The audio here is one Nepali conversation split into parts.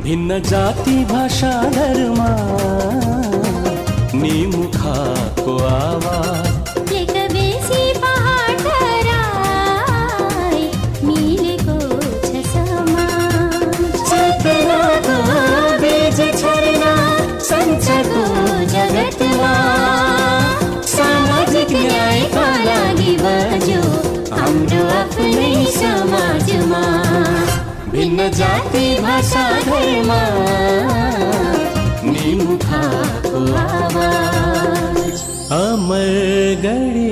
भिन्न जाति भाषा धर्म निमुखाको आवाज सामाजिक न्यायका लागि बज्यो हाम्रो आफ्नै समाजमा भिन्न जाति भाषा धर्म निमुखाको आवाज अमरगढी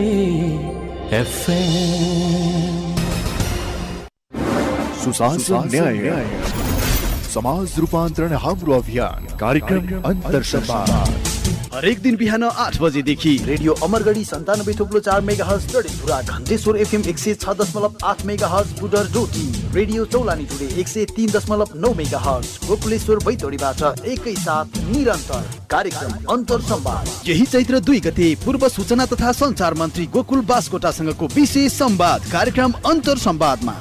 एफएम। सुशासन न्याय समाज रूपान्तरण हाम्रो अभियान कार्यक्रम अन्तर संवाद हरेक दिन बिहान 8 बजेदेखि radio Amargadhi 97.4 megahertz Dadeldhura, Ghanteshwar FM 106.8 megahertz Budar Doti, radio Chaulani today 103.9 megahertz Gokuleshwar बैतडीबाट एकैसाथ निरन्तर कार्यक्रम अन्तर संवाद। यही चैत्र 2 गते पूर्व सूचना तथा संचार मन्त्री गोकुल बास्कोटासँगको विशेष संवाद कार्यक्रम अन्तर संवादमा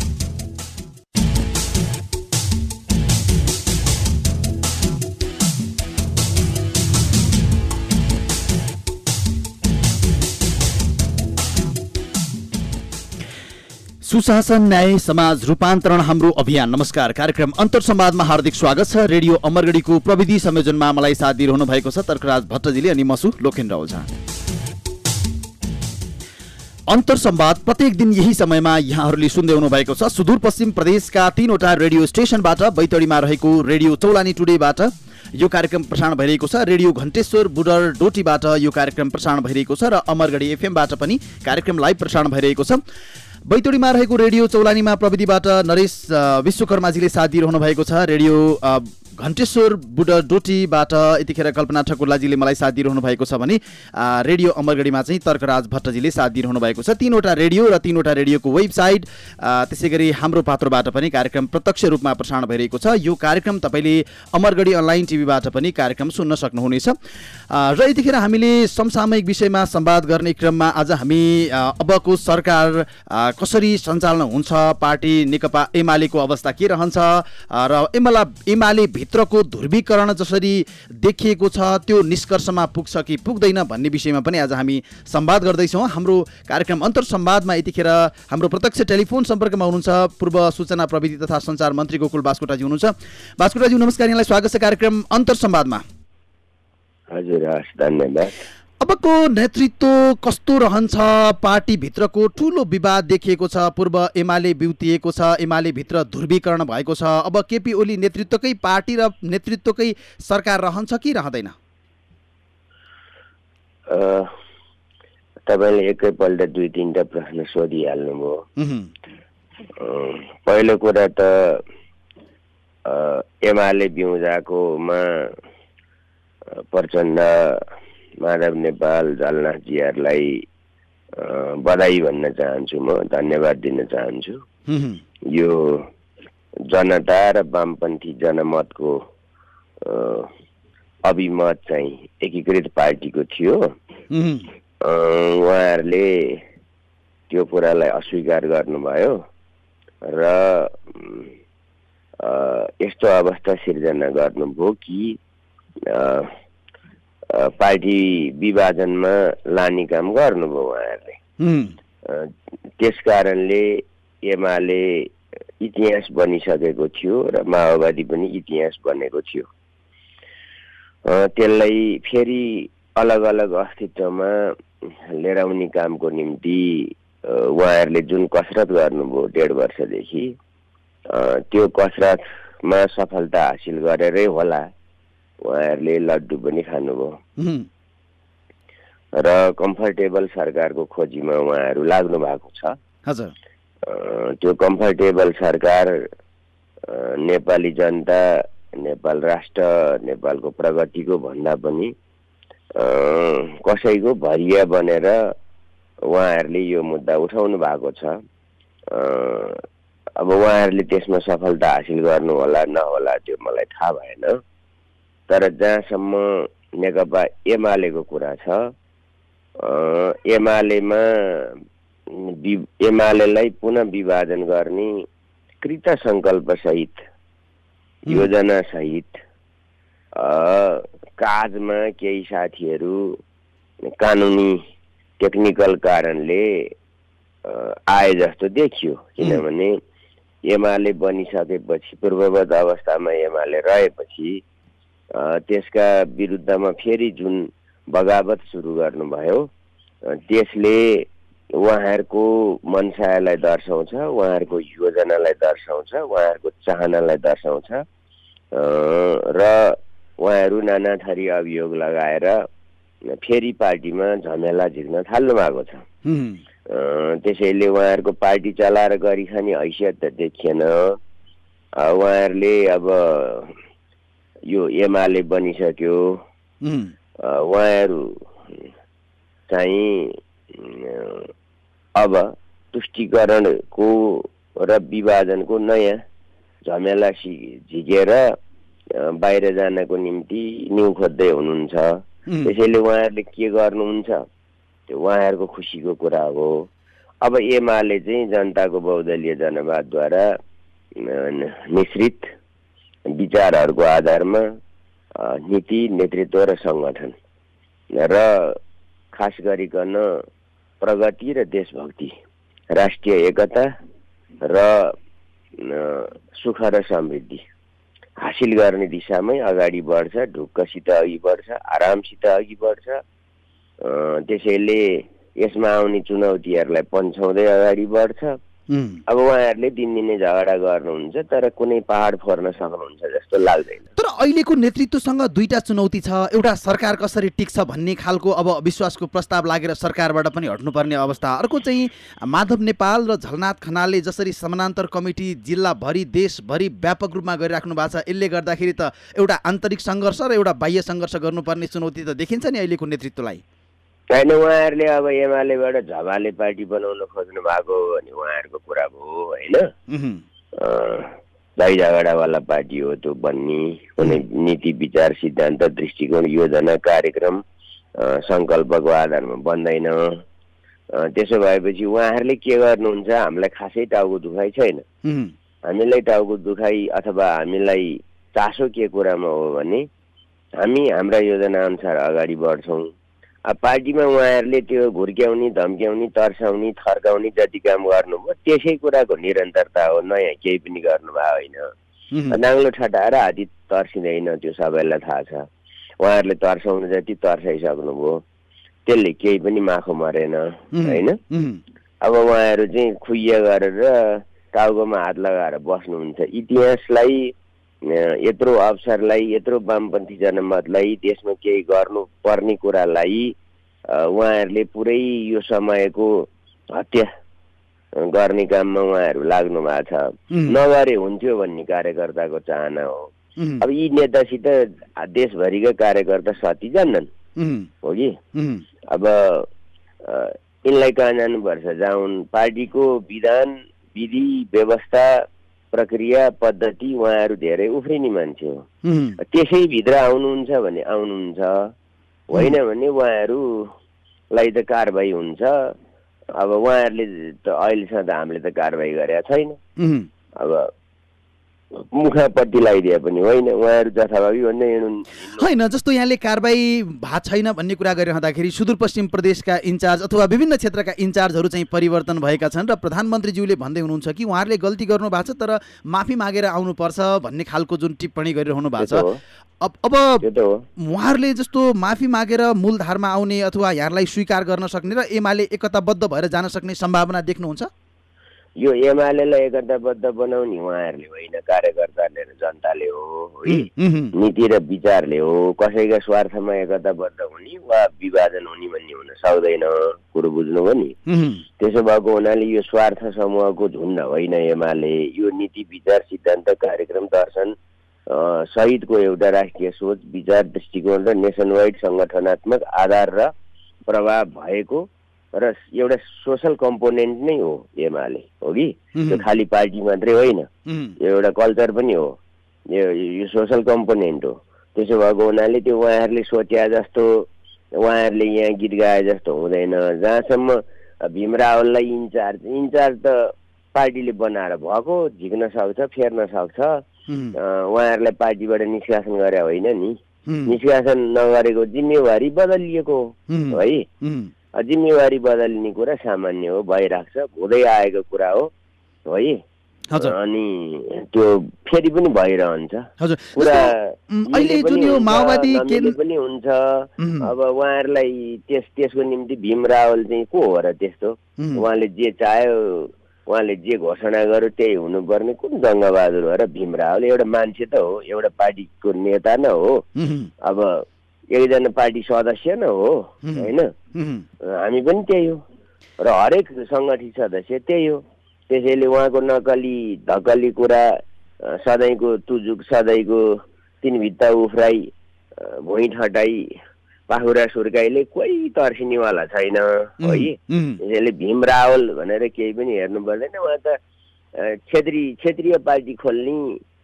सुशासन न्याय समाज रूपान्तरण हाम्रो अभियान। नमस्कार, कार्यक्रम अन्तर संवादमा हार्दिक स्वागत छ। रेडियो अमरगढीको प्रविधि संयोजनमा मलाई साथ दिइरहनु भएको छ तर्कराज भट्टजीले अनि मसु लोकेन्द्र ओझा। अन्तर संवाद प्रत्येक दिन यही समयमा यहाँहरूले सुन्दै हुनु भएको छ। सुदूरपश्चिम प्रदेशका 3वटा रेडियो स्टेशनबाट बैतडीमा रहेको रेडियो चौलानी टुडेबाट यो कार्यक्रम प्रसारण भइरहेको छ। रेडियो घन्टेश्वर बुडर डोटीबाट यो कार्यक्रम प्रसारण भइरहेको छ र अमरगढी एफएमबाट पनि कार्यक्रम लाइभ प्रसारण भइरहेको छ। बैतडीमा रहेको रेडियो चौलानीमा प्रविधिबाट नरेश विश्वकर्माजीले साथ दिइरहनु भएको छ। रेडियो घन्टेश्वर बुडर डोटीबाट यतिखेर कल्पना ठकुरलाजीले मलाई साथ दिइरहनु भएको छ भने रेडियो अमरगढीमा चाहिँ तर्कराज भट्टजीले साथ दिइरहनु भएको छ। 3वटा रेडियो र 3वटा रेडियोको वेबसाइट त्यसै गरी हाम्रो पात्रोबाट पनि कार्यक्रम प्रत्यक्ष रूपमा प्रसारण भइरहेको छ। यो कार्यक्रम तपाईँले अमरगढी अनलाइन टिभीबाट पनि कार्यक्रम सुन्न सक्नुहुनेछ। र यतिखेर हामीले समसामयिक विषयमा संवाद गर्ने क्रममा आज हामी अबको सरकार कसरी सञ्चालन हुन्छ, पार्टी नेकपा एमालेको अवस्था के रहन्छ र एमाले भित्रको ध्रुवीकरण जसरी देखिएको छ त्यो निष्कर्षमा पुग्छ कि पुग्दैन भन्ने विषयमा पनि आज हामी संवाद गर्दैछौँ। हाम्रो कार्यक्रम अन्तर संवादमा यतिखेर हाम्रो प्रत्यक्ष टेलिफोन सम्पर्कमा हुनुहुन्छ पूर्व सूचना प्रविधि तथा सञ्चार मन्त्री गोकुल बास्कोटाजी हुनुहुन्छ। बास्कोटाजी नमस्कार, यहाँलाई स्वागत छ कार्यक्रम अन्तर संवादमा। हजुर, धन्यवाद। अबको नेतृत्व कस्तो रहन्छ? पार्टी भित्रको ठूलो विवाद देखिएको छ, पूर्व एमाले बिउतिएको छ, एमाले भित्र ध्रुवीकरण भएको छ। अब केपी ओली नेतृत्वकै पार्टी र नेतृत्वकै सरकार रहन्छ कि रहँदैन? तपाईले एकैपल्ट 2-3टा प्रश्न सोधिहाल्नुभयो। पहिलो कुरा त एमाले बिउजाकोमा प्रचण्ड, माधव नेपाल, झलनाथजीहरूलाई बधाई भन्न चाहन्छु, म धन्यवाद दिन चाहन्छु। यो जनता र वामपन्थी जनमतको अभिमत चाहिँ एकीकृत पार्टीको थियो। उहाँहरूले त्यो कुरालाई अस्वीकार गर्नुभयो र यस्तो अवस्था सिर्जना गर्नुभयो कि पार्टी विभाजनमा लाने काम गर्नुभयो उहाँहरूले। त्यस कारणले एमाले इतिहास बनिसकेको थियो र माओवादी पनि इतिहास बनेको थियो। त्यसलाई फेरि अलग अलग अस्तित्वमा लिएर आउने कामको निम्ति उहाँहरूले जुन कसरत गर्नुभयो 1.5 वर्षदेखि, त्यो कसरतमा सफलता हासिल गरेरै होला उहाँहरूले लड्डु पनि खानुभयो र कम्फर्टेबल सरकारको खोजीमा उहाँहरू लाग्नु भएको छ। त्यो कम्फर्टेबल सरकार नेपाली जनता, नेपाल राष्ट्र, नेपालको प्रगतिको भन्दा पनि कसैको भरिया बनेर उहाँहरूले यो मुद्दा उठाउनु भएको छ। अब उहाँहरूले त्यसमा सफलता हासिल गर्नु होला नहोला त्यो मलाई थाहा भएन, तर जहाँसम्म नेकपा एमालेको कुरा छ, एमालेलाई पुनः विभाजन गर्ने कृत संकल्प सहित योजना सहित काजमा केही साथीहरू कानुनी टेक्निकल कारणले आए जस्तो देखियो। किनभने एमाले बनिसकेपछि पूर्ववत अवस्थामा एमाले रहेपछि त्यसका विरुद्धमा फेरि जुन बगावत सुरु गर्नुभयो त्यसले उहाँहरूको मनसायलाई दर्शाउँछ, उहाँहरूको योजनालाई दर्शाउँछ, उहाँहरूको चाहनालाई दर्शाउँछ र उहाँहरू नाना थरी अभियोग लगाएर फेरि पार्टीमा झमेला झिक्न थाल्नु भएको छ। त्यसैले उहाँहरूको पार्टी चलाएर गरिखाने हैसियत त देखिएन। उहाँहरूले अब यो एमाले बनिसक्यो, उहाँहरू चाहिँ अब तुष्टिकरणको र विभाजनको नयाँ झमेला झिकेर बाहिर जानको निम्ति न्यु खोज्दै हुनुहुन्छ। त्यसैले उहाँहरूले के गर्नुहुन्छ त्यो उहाँहरूको खुसीको कुरा हो। अब एमाले चाहिँ जनताको बहुदलीय जनवादद्वारा मिश्रित विचारहरूको आधारमा नीति, नेतृत्व र सङ्गठन र खास गरिकन प्रगति र देशभक्ति, राष्ट्रिय एकता र सुख र समृद्धि हासिल गर्ने दिशामै अगाडि बढ्छ, ढुक्कसित अघि बढ्छ, आरामसित अघि बढ्छ। त्यसैले यसमा आउने चुनौतीहरूलाई पन्छाउँदै अगाडि बढ्छ। अब उहाँहरूले दिनदिनै झगडा गर्नुहुन्छ तर कुनै पहाड फोर्न सक्नुहुन्छ जस्तो लाग्दैन। तर अहिलेको नेतृत्वसँग दुईटा चुनौती छ। एउटा सरकार कसरी टिक्छ भन्ने खालको अब विश्वासको प्रस्ताव लागेर सरकारबाट पनि हट्नुपर्ने अवस्था। अर्को चाहिँ माधव नेपाल र झलनाथ खनालले जसरी समानान्तर कमिटी जिल्लाभरि देशभरि व्यापक रूपमा गरिराख्नु भएको छ, यसले गर्दाखेरि त एउटा आन्तरिक सङ्घर्ष र एउटा बाह्य सङ्घर्ष गर्नुपर्ने चुनौती त देखिन्छ नि अहिलेको नेतृत्वलाई। होइन, उहाँहरूले अब एमालेबाट झबाले पार्टी बनाउन खोज्नु भएको भने उहाँहरूको कुरा भयो होइन। झै झगडावाला पार्टी हो त्यो बन्ने। कुनै नीति, विचार, सिद्धान्त, दृष्टिकोण, योजना, कार्यक्रम, सङ्कल्पको आधारमा बन्दैन। त्यसो भएपछि उहाँहरूले के गर्नुहुन्छ, हामीलाई खासै टाउको दुखाइ छैन। हामीलाई टाउको दुखाइ अथवा हामीलाई चासो के कुरामा हो भने हामी हाम्रा योजना अनुसार अगाडि बढ्छौँ। अब पार्टीमा उहाँहरूले त्यो घुर्क्याउने, धम्क्याउने, तर्साउने, थर्काउने जति काम गर्नुभयो त्यसै कुराको निरन्तरता हो, नयाँ केही पनि गर्नुभएको होइन। नाङ्लो ठटाएर हात्ती तर्सिँदैन, त्यो सबैलाई थाहा छ। उहाँहरूले तर्साउनु जति तर्साइसक्नुभयो, त्यसले केही पनि माखो मरेन होइन। अब उहाँहरू चाहिँ खुइया गरेर टाउकोमा हात लगाएर बस्नुहुन्छ। इतिहासलाई, यत्रो अवसरलाई, यत्रो वामपन्थी जनमतलाई, देशमा केही गर्नुपर्ने कुरालाई उहाँहरूले पुरै यो समयको हत्या गर्ने काममा उहाँहरू लाग्नु भएको छ। नगरे हुन्थ्यो भन्ने कार्यकर्ताको चाहना हो। अब यी नेतासित देशभरिका कार्यकर्ता साथी जान्नन् हो कि। अब यिनलाई कहाँ जानुपर्छ, जाउन्। पार्टीको विधान, विधि, व्यवस्था, प्रक्रिया, पद्धति उहाँहरू धेरै उफ्रिने मान्छे हो। त्यसैभित्र आउनुहुन्छ भने आउनुहुन्छ, होइन भने उहाँहरूलाई त कारबाही हुन्छ। अब उहाँहरूले त अहिलेसम्म त हामीले त कारबाही गरेका छैन। अब मुखापट्टि लगाइदिए पनि होइन, उहाँहरू जथाभावी भन्दै हिँड्नु होइन। जस्तो यहाँले कारबाही भएको छैन भन्ने कुरा गरिरहँदाखेरि सुदूरपश्चिम प्रदेशका इन्चार्ज अथवा विभिन्न क्षेत्रका इन्चार्जहरू चाहिँ परिवर्तन भएका छन् र प्रधानमन्त्रीज्यूले भन्दै हुनुहुन्छ कि उहाँहरूले गल्ती गर्नु भएको छ तर माफी मागेर आउनुपर्छ भन्ने खालको जुन टिप्पणी गरिरहनु भएको छ। अब उहाँहरूले जस्तो माफी मागेर मूलधारमा आउने अथवा यहाँलाई स्वीकार गर्न सक्ने र एमाले एकताबद्ध भएर जान सक्ने सम्भावना देख्नुहुन्छ? यो एमालेलाई एकताबद्ध बनाउने उहाँहरूले होइन, कार्यकर्ताले र जनताले हो। नीति र विचारले हो। कसैका स्वार्थमा एकताबद्ध हुने वा विभाजन हुने भन्ने हुन सक्दैन, कुरो बुझ्नुभयो नि। त्यसो भएको हुनाले यो स्वार्थ समूहको झुन्ड होइन एमाले। यो नीति, विचार, सिद्धान्त, कार्यक्रम, दर्शन सहितको एउटा राष्ट्रिय सोच, विचार, दृष्टिकोण र नेसन वाइड सङ्गठनात्मक आधार र प्रभाव भएको र एउटा सोसल कम्पोनेन्ट नै हो एमाले, हो कि। त्यो खालि पार्टी मात्रै होइन, यो एउटा कल्चर पनि हो, यो सोसल कम्पोनेन्ट हो। त्यसो भएको हुनाले त्यो उहाँहरूले सोचे जस्तो, उहाँहरूले यहाँ गीत गाए जस्तो हुँदैन। जहाँसम्म भीम रावललाई इन्चार्ज त पार्टीले बनाएर भएको, झिक्न सक्छ, फेर्न सक्छ। उहाँहरूलाई पार्टीबाट निष्कासन गरे होइन नि, निष्कासन नगरेको जिम्मेवारी बदलिएको हो है। जिम्मेवारी बदलिने कुरा सामान्य हो, भइराख्छ, हुँदै आएको कुरा हो है। अनि त्यो फेरि पनि भइरहन्छ कुरा, अहिले जुन यो माओवादी पनि हुन्छ। अब उहाँहरूलाई त्यसको निम्ति भीम रावल चाहिँ को हो र त्यस्तो? उहाँले जे चाह्यो, उहाँले जे घोषणा गर्यो त्यही हुनुपर्ने कुन जङ्गबहादुर हो र भीम रावल? एउटा मान्छे त हो, एउटा पार्टीको नेता न हो, अब एकजना पार्टी सदस्य न हो होइन? हामी पनि त्यही हो र हरेक सङ्गठित सदस्य त्यही हो। त्यसैले उहाँको नक्कली धक्कली कुरा, सधैँको तुजुक, सधैँको तिन भित्ता उफ्राई, भुइँ ठटाई, पाखुरा सुर्काइले कोही तर्सिनेवाला छैन है। त्यसैले भीम रावल भनेर केही पनि हेर्नु पर्दैन। उहाँ त क्षेत्रीय पार्टी खोल्ने,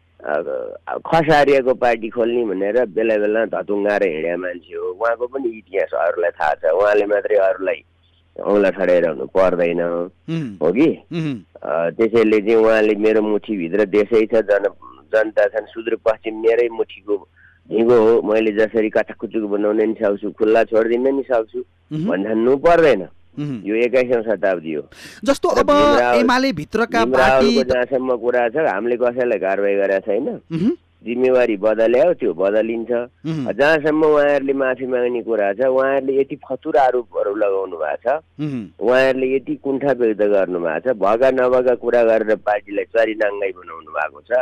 खसारिएको पार्टी खोल्ने भनेर बेला बेला धतुङ्गाएर हिँड्या मान्छे हो। उहाँको पनि इतिहास अरूलाई थाहा छ, उहाँले मात्रै अरूलाई औँला ठडाइरहनु पर्दैन हो कि। त्यसैले चाहिँ उहाँले मेरो मुठीभित्र देशै छ, जनता छन्, सुदूरपश्चिम मेरै मुठीको ढिँगो हो, मैले जसरी काटाकुचुक बनाउन नि सक्छु, खुल्ला छोडिदिन नि सक्छु भन्नु पर्दैन। यो 21औं शताब्दी हो। जस्तो अब एमाले भित्रका पार्टी जहाँसम्म कुरा छ, हामीले कसैलाई कारबाही गरेका छैन, जिम्मेवारी बदल्यो त्यो बदलिन्छ। जहाँसम्म उहाँहरूले माफी माग्ने कुरा छ, उहाँहरूले यति फतुर आरोपहरू लगाउनु भएको छ, उहाँहरूले यति कुण्ठा व्यक्त गर्नु भएको छ, भएका नभएका कुरा गरेर पार्टीलाई चरीनाङ्गाई बनाउनु भएको छ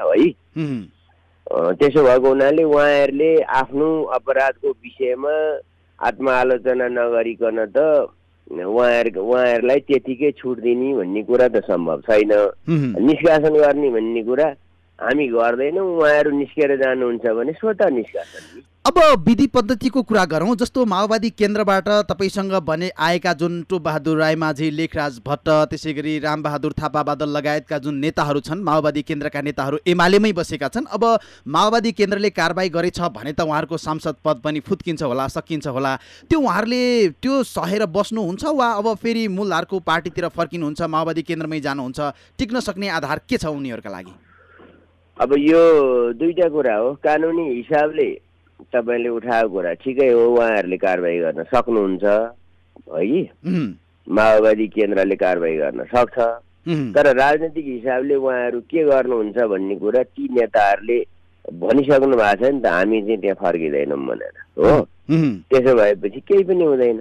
है। त्यसो भएको हुनाले उहाँहरूले आफ्नो अपराधको विषयमा आत्मआलोचना नगरिकन त उहाँहरूलाई त्यतिकै छुट दिने भन्ने कुरा त सम्भव छैन। निष्कासन गर्ने भन्ने कुरा हामी गर्दैनौँ। उहाँहरू निस्केर जानुहुन्छ भने स्वतः निष्कासन। अब विधि पद्धतिको कुरा गरौँ। जस्तो माओवादी केन्द्रबाट तपाईँसँग भने आएका जुन टोपबहादुर रायमाझी, लेखराज भट्ट, त्यसै गरी रामबहादुर थापा बादल लगायतका जुन नेताहरू छन्, माओवादी केन्द्रका नेताहरू एमालेमै बसेका छन्। अब माओवादी केन्द्रले कारबाही गरेछ भने त उहाँहरूको सांसद पद पनि फुत्किन्छ होला, सकिन्छ होला। त्यो उहाँहरूले त्यो सहेर बस्नुहुन्छ वा अब फेरि मूलधारको पार्टीतिर फर्किनुहुन्छ, माओवादी केन्द्रमै जानुहुन्छ? टिक्न सक्ने आधार के छ उनीहरूका लागि? अब यो दुईटा कुरा हो। कानुनी हिसाबले तपाईँले उठाएको कुरा ठिकै हो, उहाँहरूले कारबाही गर्न सक्नुहुन्छ है, माओवादी केन्द्रले कारबाही गर्न सक्छ। तर राजनीतिक हिसाबले उहाँहरू के गर्नुहुन्छ भन्ने कुरा ती नेताहरूले भनिसक्नु भएको छ नि त, हामी चाहिँ त्यहाँ फर्किँदैनौँ भनेर हो। त्यसो भएपछि केही पनि हुँदैन,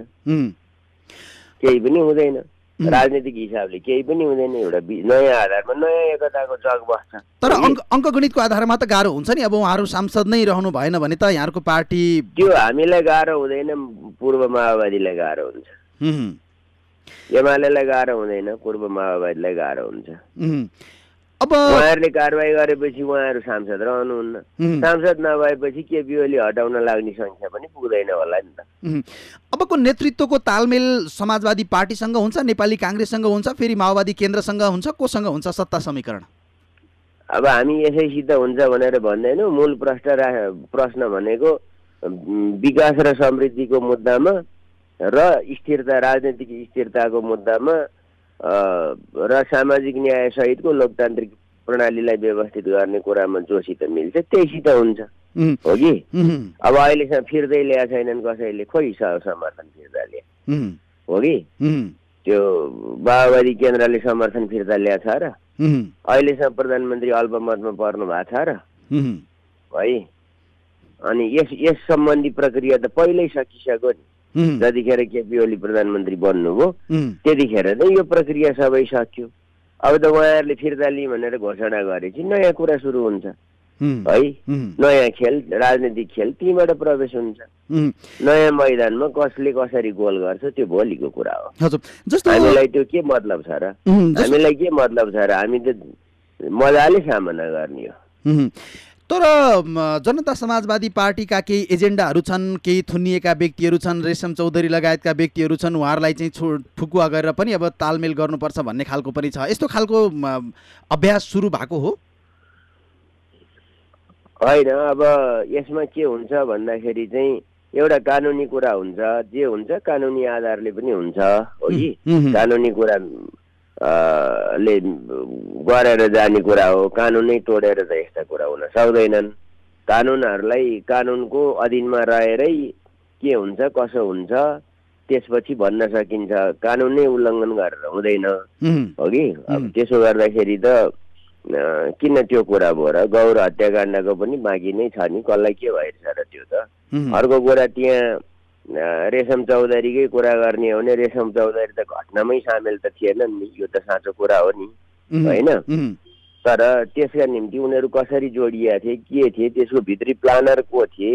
केही पनि हुँदैन। राजनीतिक हिसाबले केही पनि हुँदैन। एउटा नयाँ आधारमा नयाँ एकताको जग बस्छ। तर अङ्कगणितको आधारमा त गाह्रो हुन्छ नि। अब उहाँहरू सांसद नै रहनु भएन भने त यहाँको पार्टी, त्यो हामीलाई गाह्रो हुँदैन, पूर्व माओवादीलाई गाह्रो हुन्छ। एमालेलाई गाह्रो हुँदैन, पूर्व माओवादीलाई गाह्रो हुन्छ। अब उहाँहरूले कारबाही गरेपछि उहाँहरू सांसद रहनुहुन्न। सांसद नभएपछि केपी ओली हटाउन लाग्ने सङ्ख्या पनि पुग्दैन होला नि त। अबको नेतृत्वको तालमेल समाजवादी पार्टीसँग हुन्छ, नेपाली काङ्ग्रेससँग हुन्छ, फेरि माओवादी केन्द्रसँग हुन्छ, कोसँग हुन्छ सत्ता समीकरण? अब हामी यसैसित हुन्छ भनेर भन्दैनौँ। मूल प्रश्न भनेको विकास र समृद्धिको मुद्दामा र स्थिरता, राजनीतिक स्थिरताको मुद्दामा र सामाजिक न्याय सहितको लोकतान्त्रिक प्रणालीलाई व्यवस्थित गर्ने कुरामा जोसित मिल्छ त्यहीसित हुन्छ हो कि। अब अहिलेसम्म फिर्दै ल्याएको छैनन् कसैले, खोइ समर्थन फिर्ता ल्याए हो कि। त्यो माओवादी केन्द्रले समर्थन फिर्ता ल्याएको छ र? अहिलेसम्म प्रधानमन्त्री अल्पमतमा पर्नु भएको छ र है? अनि यस सम्बन्धी प्रक्रिया त पहिल्यै सकिसक्यो नि। जतिखेर केपी ओली प्रधानमन्त्री बन्नुभयो त्यतिखेर नै यो प्रक्रिया सबै सक्यो। अब त उहाँहरूले फिर्ता लिई भनेर घोषणा गरेपछि नयाँ कुरा सुरु हुन्छ है। नयाँ खेल, राजनीतिक खेल त्यहीँबाट प्रवेश हुन्छ। नयाँ मैदानमा कसले कसरी गोल गर्छ त्यो भोलिको कुरा हो। हामीलाई त्यो के मतलब छ र? हामीलाई के मतलब छ र? हामी त मजाले सामना गर्ने हो। तर जनता समाजवादी पार्टीका केही एजेन्डाहरू छन्, केही थुनिएका व्यक्तिहरू छन्, रेशम चौधरी लगायतका व्यक्तिहरू छन्, उहाँहरूलाई चाहिँ ठुकुवा गरेर पनि अब तालमेल गर्नुपर्छ भन्ने खालको पनि छ। यस्तो खालको अभ्यास सुरु भएको हो? होइन, अब यसमा के हुन्छ भन्दाखेरि चाहिँ एउटा कानुनी कुरा हुन्छ, जे हुन्छ कानुनी आधारले पनि हुन्छ हो कि। कानुनी कुरा ले गरेर जाने कुरा हो। कानुनै तोडेर त यस्ता कुरा हुन सक्दैनन्। कानुनहरूलाई कानुनको अधीनमा रहेरै के हुन्छ कसो हुन्छ त्यसपछि भन्न सकिन्छ। कानुनै उल्लङ्घन गरेर हुँदैन हो कि। अब त्यसो गर्दाखेरि त किन त्यो कुरा भयो र? गौर हत्याकाण्डको पनि बाँकी नै छ नि, कसलाई के भइरहेछ र त्यो त। अर्को कुरा त्यहाँ रेशम चौधरीकै कुरा गर्ने हो भने रेशम चौधरी त घटनामै सामेल त थिएनन् नि, यो त साँचो कुरा हो नि होइन। तर त्यसका निम्ति उनीहरू कसरी जोडिएका थिए, के थिए, त्यसको भित्री प्लानर को थिए,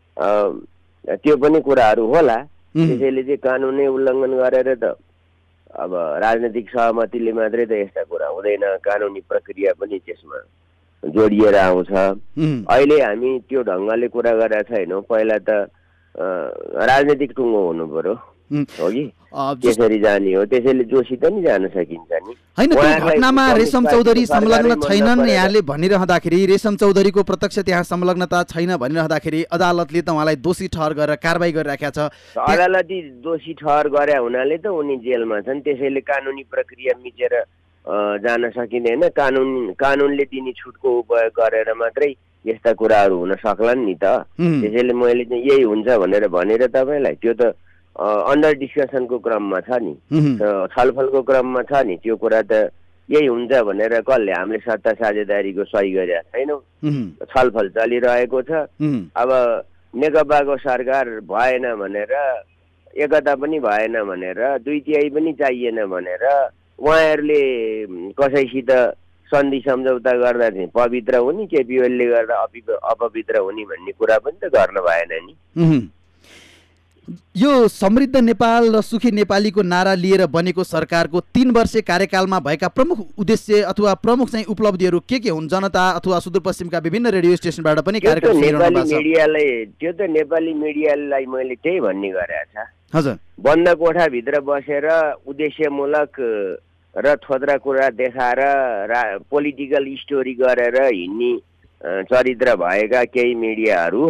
त्यो पनि कुराहरू होला। त्यसैले चाहिँ कानुनै उल्लङ्घन गरेर त अब राजनैतिक सहमतिले मात्रै त यस्ता कुरा हुँदैन, कानुनी प्रक्रिया पनि त्यसमा जोडिएर आउँछ। अहिले हामी त्यो ढङ्गले कुरा गरेका छैनौँ। पहिला त राजनैतिक टुङ्गो हुनु पर्यो हो कि, त्यसरी जाने हो। त्यसैले जोसित नि जान सकिन्छ नि हैन। त्यो घटनामा रेशम चौधरी संलग्न छैनन् यहाँले भनिरहँदाखेरि, रेशम चौधरीको प्रत्यक्ष त्यहाँ संलग्नता छैन भनिरहँदाखेरि अदालतले त उहाँलाई दोषी ठहर गरेर कारबाही गरिराखेको छ। अदालतले दोषी ठहर गरे हुनाले त उनी जेलमा छन्। त्यसैले कानुनी प्रक्रिया मिचेर जान सकिँदैन। कानुनले दिने छुटको उपयोग गरेर मात्रै यस्ता कुराहरू हुन सक्लान् नि त। त्यसैले मैले चाहिँ यही हुन्छ भनेर भनेर तपाईँलाई त्यो त अन्डर डिस्कसनको क्रममा छ नि, छलफलको क्रममा छ नि। त्यो कुरा त यही हुन्छ भनेर कसले हामीले सत्ता साझेदारीको सही गरेका छैनौँ। छलफल चलिरहेको छ। अब नेकपाको सरकार भएन भनेर, एकता पनि भएन भनेर, 2/3 पनि चाहिएन भनेर उहाँहरूले कसैसित सन्धि सम्झौता गर्दा चाहिँ पवित्र हुने, केपी ओलीले गर्दा अपवित्र हुने भन्ने कुरा पनि त गर्न भएन नि। यो समृद्ध नेपाल र सुखी नेपालीको नारा लिएर बनेको सरकारको 3 वर्षे कार्यकालमा भएका प्रमुख उद्देश्य अथवा प्रमुख चाहिँ उपलब्धिहरू के हुन्? जनता अथवा सुदूरपश्चिमका विभिन्न रेडियो स्टेसनबाट पनि कार्यक्रम त्यो त नेपाली मिडियालाई मैले त्यही भन्ने गरेको छ। हजुर, बन्द कोठाभित्र बसेर उद्देश्यमूलक र थोद्रा कुरा देखाएर पोलिटिकल स्टोरी गरेर हिँड्ने चरित्र भएका केही मिडियाहरू,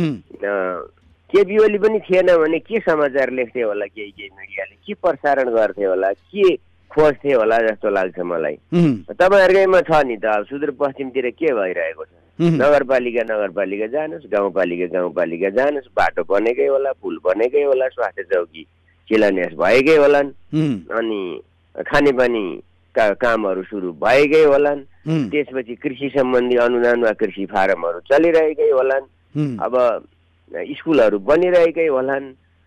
केपी ओली पनि थिएन भने के समाचार लेख्थे होला, केही मिडियाले के प्रसारण गर्थे होला, के खोज्थे होला जस्तो लाग्छ मलाई। तपाईँहरूकैमा छ नि त। अब सुदूरपश्चिमतिर के भइरहेको छ? नगरपालिका जानुहोस्, गाउँपालिका जानुहोस्, बाटो बनेकै होला, पुल बनेकै होला, स्वास्थ्य चौकी शिलान्यास भएकै होलान्, अनि खानेपानीका कामहरू सुरु भएकै होलान्, त्यसपछि कृषि सम्बन्धी अनुदान वा कृषि फारमहरू चलिरहेकै होलान्, अब स्कुलहरू बनिरहेकै होलान्,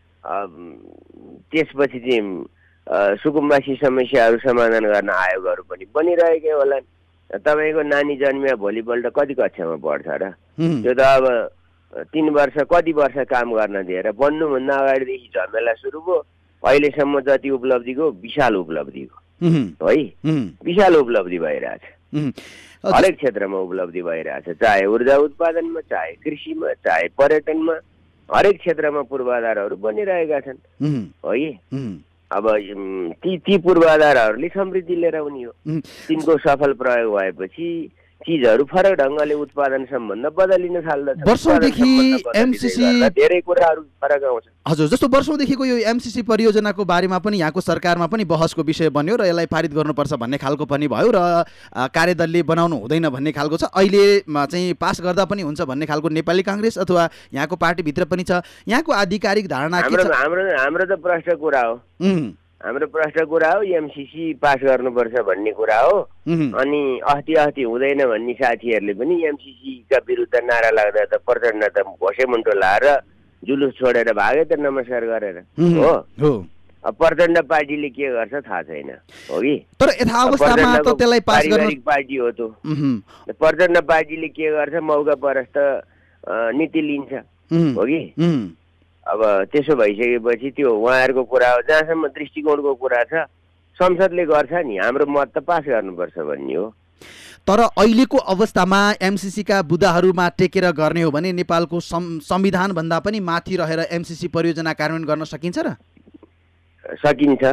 त्यसपछि चाहिँ सुकुम्बासी समस्याहरू समाधान गर्न आयोगहरू पनि बनिरहेकै होलान्। तपाईँको नानी जन्मिया भोलिपल्ट कति कक्षामा पढ्छ र? त्यो त अब 3 वर्ष कति वर्ष काम गर्न दिएर बन्नुभन्दा अगाडिदेखि झमेला सुरु भयो। अहिलेसम्म जति उपलब्धिको विशाल उपलब्धिको है, विशाल उपलब्धि भइरहेछ। हरेक क्षेत्रमा उपलब्धि भइरहेछ, चाहे ऊर्जा उत्पादनमा, चाहे कृषिमा, चाहे पर्यटनमा, हरेक क्षेत्रमा पूर्वाधारहरू बनिरहेका छन् है। अब ती पूर्वाधारहरूले समृद्धि लिएर आउने हो। तिनको सफल प्रयोग भएपछि चिजहरू फरक ढङ्गले उत्पादन सम्बन्ध बदलिन थाल्दछ। वर्षौंदेखि एमसीसी धेरै कुराहरू फरक आउँछ। हजुर, जस्तो वर्षौंदेखिको यो एमसीसी परियोजनाको बारेमा पनि यहाँको सरकारमा पनि बहसको विषय बन्यो र यसलाई पारित गर्नुपर्छ भन्ने खालको पनि भयो र कार्यदलले बनाउनु हुँदैन भन्ने खालको छ। अहिले चाहिँ पास गर्दा पनि हुन्छ भन्ने खालको नेपाली कांग्रेस अथवा यहाँको पार्टीभित्र पनि छ। यहाँको आधिकारिक धारणा के छ? हाम्रो त प्रश्न कुरा हो। हाम्रो प्रश्न कुरा हो, एमसीसी पास गर्नुपर्छ भन्ने कुरा हो। अनि अस्ति हुँदैन भन्ने साथीहरूले पनि एमसीसीका विरुद्ध नारा लाग्दा त प्रचण्ड त भोसे मुन्टो लाएर जुलुस छोडेर भागे त नमस्कार गरेर हो। अब प्रचण्ड पार्टीले के गर्छ थाहा छैन हो कि। तर यथावस्थामा त त्यसलाई पास गर्न पार्टी हो त। प्रचण्ड पार्टीले के गर्छ, मौका परस्त नीति लिन्छ हो कि। अब त्यसो भइसकेपछि त्यो उहाँहरूको कुरा हो। जहाँसम्म दृष्टिकोणको कुरा छ, संसदले गर्छ नि, हाम्रो मत त पास गर्नुपर्छ भन्ने हो। तर अहिलेको अवस्थामा एमसीसीका बुदाहरूमा टेकेर गर्ने हो भने नेपालको संविधान भन्दा पनि माथि रहेर एमसीसी परियोजना कार्यान्वयन गर्न सकिन्छ र? सकिन्छ।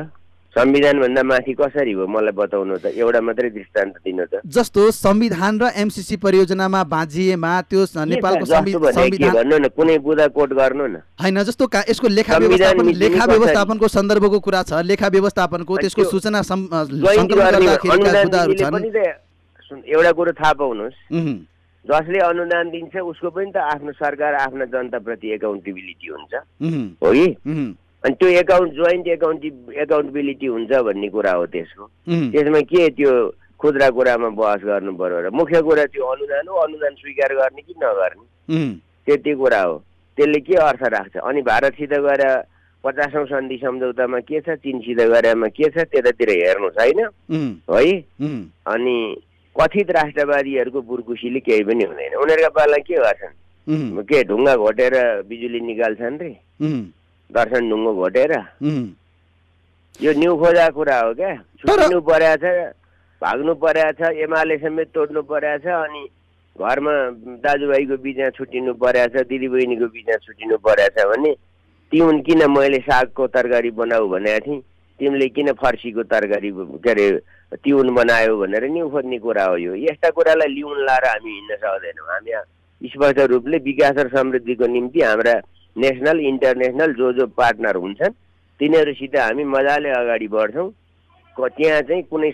संविधानभन्दा माथि कसरी हो मलाई बताउनु त, एउटा मात्रै दृष्टान्त दिनु त। जस्तो संविधान र एमसीसी परियोजनामा बाँझिएमा त्यो नेपालको संविधान भन्नु न, कुनै बुदा कोट गर्नु न। हैन, जस्तो यसको लेखा व्यवस्थापनको सन्दर्भको कुरा छ, लेखा व्यवस्थापनको त्यसको सूचना सङ्कलन गर्दाखेरिका कुराहरू छन्। एउटा कुरो थाहा पाउनुहोस्, जसले अनुदान दिन्छ उसको पनि त आफ्नो सरकार आफ्ना जनताप्रति एकाउन्टेबिलिटी हुन्छ, हो कि? अनि त्यो जोइन्ट एकाउन्टेबिलिटी हुन्छ भन्ने कुरा हो त्यसको। त्यसमा के त्यो खुद्रा कुरामा बहस गर्नु पर्यो र मुख्य कुरा त्यो अनुदान हो, अनुदान स्वीकार गर्ने कि नगर्ने, त्यति कुरा हो। त्यसले के अर्थ राख्छ? अनि भारतसित गएर 50औं सन्धि सम्झौतामा के छ, चीनसित गरेमा के छ, त्यतातिर हेर्नु छैन है। अनि कथित राष्ट्रवादीहरूको बुर्कुसीले केही पनि हुँदैन। उनीहरूका पाला के गर्छन्? के ढुङ्गा घोटेर बिजुली निकाल्छन् रे, दर्शन ढुङ्गो घोटेर। यो न्यु खोजा कुरा हो क्या। छुट्टिनु परेको छ, भाग्नु परेको छ, एमाले समेत तोड्नु परेको छ, अनि घरमा दाजुभाइको बिचमा छुट्टिनु परेको छ, दिदीबहिनीको बिचमा छुट्टिनु परेको छ भने तिउन किन मैले सागको तरकारी बनाऊ भनेको थिएँ, तिमीले किन फर्सीको तरकारी के अरे तिउन बनायो भनेर न्यु खोज्ने कुरा हो यो। यस्ता कुरालाई लिउन लाएर हामी हिँड्न सक्दैनौँ। हामी स्पष्ट रूपले विकास र समृद्धिको निम्ति हाम्रा नेसनल इन्टरनेसनल जो पार्टनर हुन्छन् तिनीहरूसित हामी मजाले अगाडि बढ्छौँ। त्यहाँ चाहिँ कुनै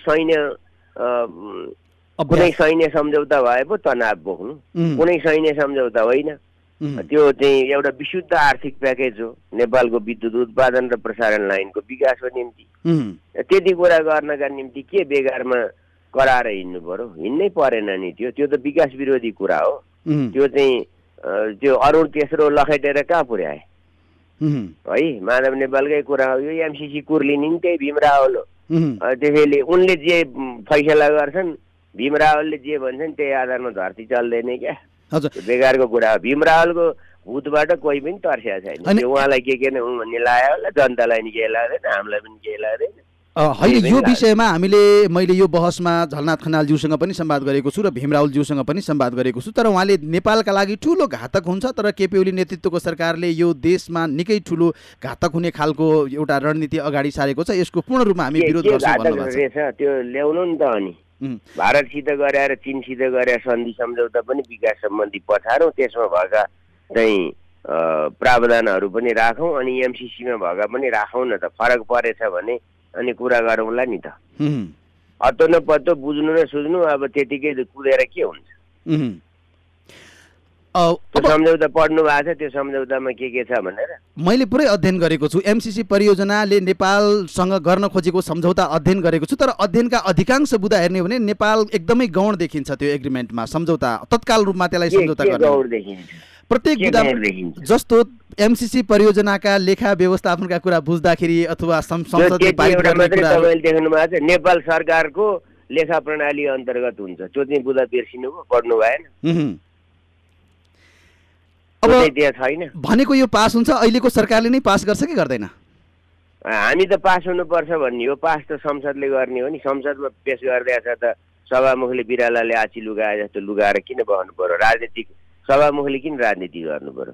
सैन्य सम्झौता भए पो तनाव बोक्नु, कुनै सैन्य सम्झौता होइन। त्यो चाहिँ एउटा विशुद्ध आर्थिक प्याकेज हो नेपालको विद्युत उत्पादन र प्रसारण लाइनको विकासको निम्ति। त्यति कुरा गर्नका निम्ति के बेगारमा कराएर हिँड्नु पर्यो? हिँड्नै परेन नि। त्यो त विकास विरोधी कुरा हो। त्यो चाहिँ त्यो अरुण तेस्रो लखेटेर कहाँ पुर्याए है? माधव नेपालकै कुरा हो यो। एमसीसी कुर्लिनी नि त्यही भीम रावल हो। त्यसैले उनले जे फैसला गर्छन्, भीम रावलले जे भन्छन् त्यही आधारमा धरती चल्दैन क्या। बेकारको कुरा हो। भीम रावलको भूतबाट कोही पनि तर्सिया छैन। उहाँलाई के नै हुँ भन्ने लाग्यो होला, जनतालाई नि केही लाग्दैन, हामीलाई पनि केही लाग्दैन। होइन, यो विषयमा मैले यो बहसमा झलनाथ खनालज्यूसँग पनि संवाद गरेको छु र भीमरावलज्यूसँग पनि संवाद गरेको छु। तर उहाँले नेपालका लागि ठुलो घातक हुन्छ, तर केपी ओली नेतृत्वको सरकारले यो देशमा निकै ठुलो घातक हुने खालको एउटा रणनीति अगाडि सारेको छ। यसको पूर्ण रूपमा हामी विरोध गर्छौँ भन्नुभएको छ। त्यो ल्याउनु नि त। अनि भारतसित गरेर चीनसित गरेर सन्धि सम्झौता पनि विकास सम्बन्धी पछारौँ, त्यसमा भएका चाहिँ प्रावधानहरू पनि राखौँ, अनि एमसीसीमा भएका पनि राखौँ न त। फरक परेछ भने अनि कुरा गरौँला नि त। अत्तो न पत्तो बुझ्नु न सुझ्नु, अब त्यतिकै कुदेर के हुन्छ? त्यो सम्झौता पढ्नु भएको छ, त्यो सम्झौतामा के छ भनेर मैले पुरै अध्ययन गरेको छु। एमसीसी परियोजनाले नेपालसँग गर्न खोजेको सम्झौता अध्ययन गरेको छु। तर अध्ययनका अधिकांश बुदा हेर्ने हो भने नेपाल एकदमै गौण देखिन्छ त्यो एग्रिमेन्टमा, सम्झौता तत्काल रूपमा त्यसलाई सम्झौता गर्ने प्रत्येक बुदामा। जस्तो एमसीसी परियोजनाका लेखा व्यवस्थापनका कुरा बुझ्दाखेरि अथवा संसदले पारित गर्ने कुराहरु देख्नु भएको छ। नेपाल सरकारको लेखा प्रणाली अन्तर्गत हुन्छ। त्यो चाहिँ बुदा बिर्सिनु भयो, पढ्नु भएन। अब छैन भनेको यो पास हुन्छ, अहिलेको सरकारले नै पास गर्छ कि गर्दैन? हामी त पास हुनुपर्छ भन्ने हो। पास त संसदले गर्ने हो नि। संसदमा पेश गरिदिएछ त सभामुखले बिरालाले आची लुगाए जस्तो लुगाएर किन बस्नु पर्यो? राजनीतिक सभामुखले किन राजनीति गर्नु पर्यो?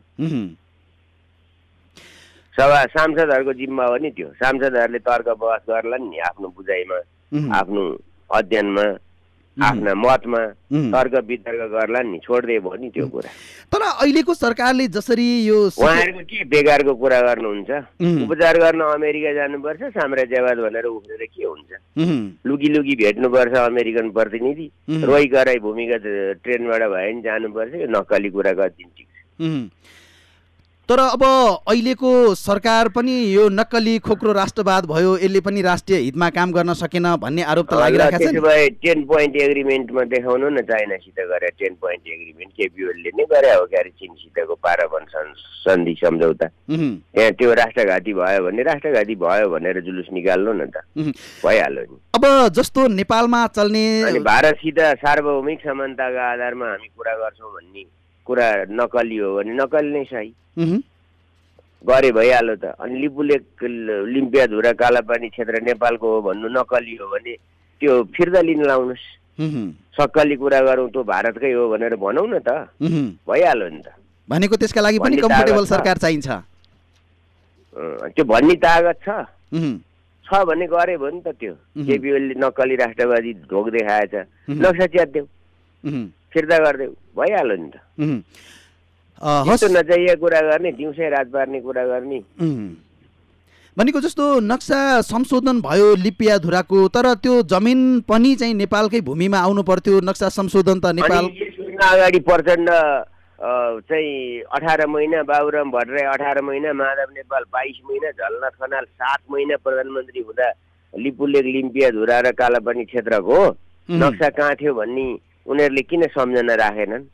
सांसदहरूको जिम्मा हो नि त्यो। सांसदहरूले तर्क बहस गर्ला नि आफ्नो बुझाइमा, आफ्नो अध्ययनमा, आफ्ना मतमा तर्क वितर्क गर्ला नि, छोड्दै भयो नि त्यो कुरा। तर अहिलेको सरकारले जसरी यो उहाँहरूको के बेकारको कुरा गर्नुहुन्छ? उपचार गर्न अमेरिका जानुपर्छ साम्राज्यवाद भनेर उफ्रेर के हुन्छ? लुकी लुकी भेट्नुपर्छ अमेरिकन प्रतिनिधि, रोइ कराई भूमिगत ट्रेनबाट भए नि जानुपर्छ। यो नक्कली कुरा गरिदिन्छ। तर अब अहिलेको सरकार पनि यो नक्कली खोक्रो राष्ट्रवाद भयो, यसले पनि राष्ट्रिय हितमा काम गर्न सकेन भन्ने आरोप त लागिरहेको छ। त्यसो भए 10 पोइन्ट एग्रिमेन्टमा देखाउनु न, चाइनासित गरे 10 पोइन्ट एग्रिमेन्ट केपी ओलीले नै गरे हो क्यारे? चीनसितको पारावन सन्धि सम्झौता, त्यहाँ त्यो राष्ट्रघाती भयो भने राष्ट्रघाती भयो भनेर जुलुस निकाल्नु न त, भइहाल्यो नि। अब जस्तो नेपालमा चल्ने अनि भारतसित सार्वभौमिक समानताका आधारमा हामी कुरा गर्छौँ भन्ने कुरा नक्कली हो भने नक्कली नै सही गरे भइहाल्यो त। अनि लिपुलेक लिम्पियाधुरा कालापानी क्षेत्र नेपालको हो भन्नु नक्कली हो भने त्यो फिर्ता लिन लाउनुहोस्। सक्कली कुरा गरौँ त्यो भारतकै हो भनेर भनौँ न त, भइहाल्यो नि त। भनेको त्यसका लागि पनि कम्फर्टेबल सरकार चाहिन्छ, त्यो भन्ने तागत छ। छ भने गरे भयो नि त त्यो केपी ओलीले नक्कली राष्ट्रवादी ढोक देखाएछ नक्सा च्यात्देऊ फिर्ता गरिदेऊ भइहाल्यो नि त यस्तो नचाहिएको कुरा गर्ने दिउँसै रात पार्ने कुरा गर्ने भनेको जस्तो नक्सा संशोधन भयो लिपियाधुराको तर त्यो जमिन पनि चाहिँ नेपालकै भूमिमा आउनु पर्थ्यो नक्सा संशोधन त नेपाल अगाडि प्रचण्ड चाहिँ 18 महिना बाबुराम भट्टराई 18 महिना माधव नेपाल 22 महिना झलनाथ खनाल 7 महिना प्रधानमन्त्री हुँदा लिपुलेक लिम्पियाधुरा र कालापानी क्षेत्रको नक्सा कहाँ थियो भन्ने उनीहरूले किन सम्झना राखेनन्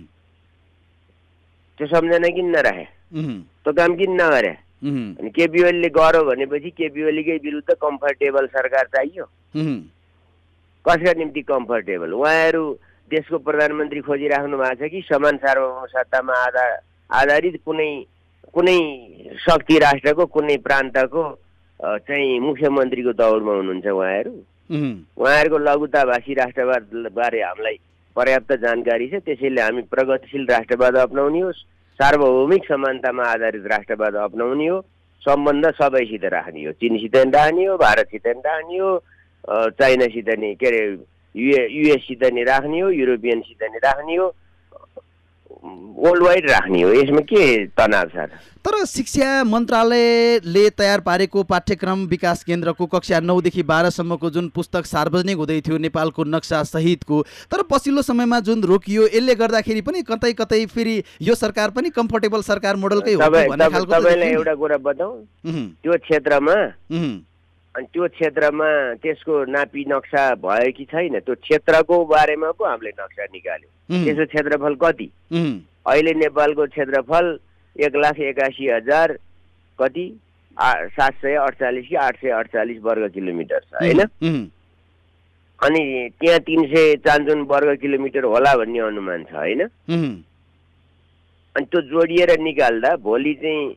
त्यो सम्झना किन नराखे त्यो काम किन नगरे अनि केपी ओलीले गर्यो भनेपछि केपी ओलीकै विरुद्ध कम्फर्टेबल सरकार चाहियो कसका निम्ति कम्फर्टेबल उहाँहरू देशको प्रधानमन्त्री खोजिराख्नु भएको छ कि समान सार्वभौम सत्तामा आधारित कुनै शक्ति राष्ट्रको कुनै प्रान्तको चाहिँ मुख्यमन्त्रीको दौडमा हुनुहुन्छ उहाँहरूको लघुताभाषी राष्ट्रवाद बारे हामीलाई पर्याप्त जानकारी छ त्यसैले हामी प्रगतिशील राष्ट्रवाद अपनाउने हो सार्वभौमिक समानतामा आधारित राष्ट्रवाद अपनाउने हो सम्बन्ध सबैसित राख्ने हो चीनसित नि राख्ने हो भारतसित नि राख्ने हो चाइनासित नि के अरे युएससित नि राख्ने हो युरोपियनसित नि राख्ने हो वर्ल्ड वाइड राख्ने हो यसमा के तनाव छ तर शिक्षा मन्त्रालयले तयार पारेको पाठ्यक्रम विकास केन्द्रको कक्षा 9 देखि 12 सम्मको जुन पुस्तक सार्वजनिक हुँदै थियो नेपालको नक्सा सहितको तर पछिल्लो समयमा जुन रोकियो यसले गर्दाखेरि पनि कतै कतै फेरि यो सरकार पनि कम्फर्टेबल सरकार मोडलकै हो भन्ने खालको तपाईलाई एउटा कुरा बताऊ त्यो क्षेत्रमा अनि त्यो क्षेत्रमा त्यसको नापी नक्सा भयो कि छैन त्यो क्षेत्रको बारेमा पो हामीले नक्सा निकाल्यो त्यसको क्षेत्रफल कति अहिले नेपालको क्षेत्रफल 1,81,000 कति 748 कि 848 वर्ग किलोमिटर छ हैन अनि त्यहाँ 300 वर्ग किलोमिटर होला भन्ने अनुमान छ हैन अनि त्यो जोडिएर निकाल्दा भोलि चाहिँ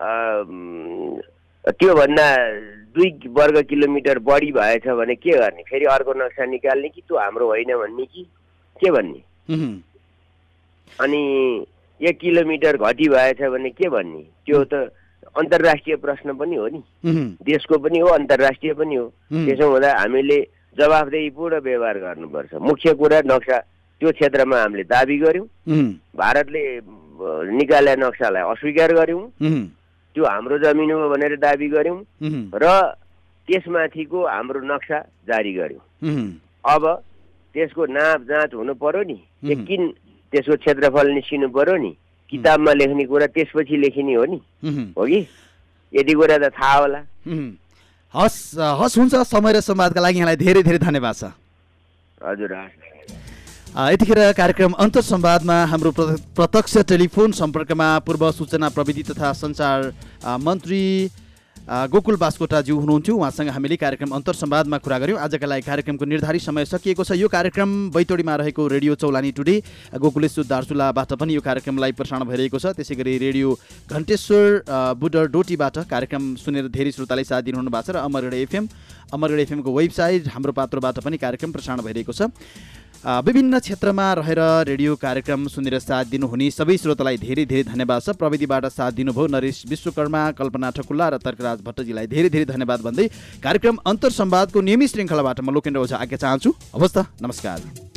त्यो भन्दा 2 वर्ग किलोमिटर बढी भएछ भने के गर्ने फेरि अर्को नक्सा निकाल्ने कि त्यो हाम्रो होइन भन्ने कि के भन्ने अनि 1 किलोमिटर घटी भएछ भने के भन्ने त्यो त अन्तर्राष्ट्रिय प्रश्न पनि हो नि देशको पनि हो अन्तर्राष्ट्रिय पनि हो त्यसो हुँदा हामीले जवाफदेहीपूर्ण व्यवहार गर्नुपर्छ मुख्य कुरा नक्सा त्यो क्षेत्रमा हामीले दाबी गर्यौं भारतले निकाले नक्सालाई अस्वीकार गर्यौं त्यो हाम्रो जमिन हो भनेर दाबी गर्यौं र त्यसमाथिको हाम्रो नक्सा जारी गर्यौं अब त्यसको नाप जाँच हुनु पर्यो नि किन त्यसको क्षेत्रफल निस्किनु पर्यो नि किताबमा लेख्ने कुरा त्यसपछि लेखिने हो नि हो कि यति कुरा त थाहा होला हस् हुन्छ समय र संवादका लागि यहाँलाई धेरै धेरै धन्यवाद छ हजुर यतिखेर कार्यक्रम अन्तर संवादमा हाम्रो प्रत्यक्ष टेलिफोन सम्पर्कमा पूर्व सूचना प्रविधि तथा सञ्चार मन्त्री गोकुल बास्कोटाज्यू हुनुहुन्थ्यो उहाँसँग हामीले कार्यक्रम अन्तर संवादमा कुरा गर्यौं आजका लागि कार्यक्रमको निर्धारित समय सकिएको छ यो कार्यक्रम बैतडीमा रहेको रेडियो चौलानी टुडे गोकुलेश्वर दार्चुलाबाट पनि यो कार्यक्रमलाई प्रसारण भइरहेको छ त्यसैगरी रेडियो घण्टेश्वर बुडर डोटीबाट कार्यक्रम सुनेर धेरै श्रोताले साथ दिनुहुनु भएको छ र अमरगढ एफएमको वेबसाइट हाम्रो पात्रोबाट पनि कार्यक्रम प्रसारण भइरहेको छ विभिन्न क्षेत्रमा रहेर रेडियो कार्यक्रम सुनेर साथ दिनुहुने सबै श्रोतालाई धेरै धेरै धन्यवाद छ प्रविधिबाट साथ दिनुभयो नरेश विश्वकर्मा कल्पना ठकुल्ला र तर्कराज भट्टजीलाई धेरै धेरै धन्यवाद भन्दै कार्यक्रम अन्तर संवादको नियमित श्रृङ्खलाबाट म लोकेन्द्र ओझा आज्ञा चाहन्छु हवस् त नमस्कार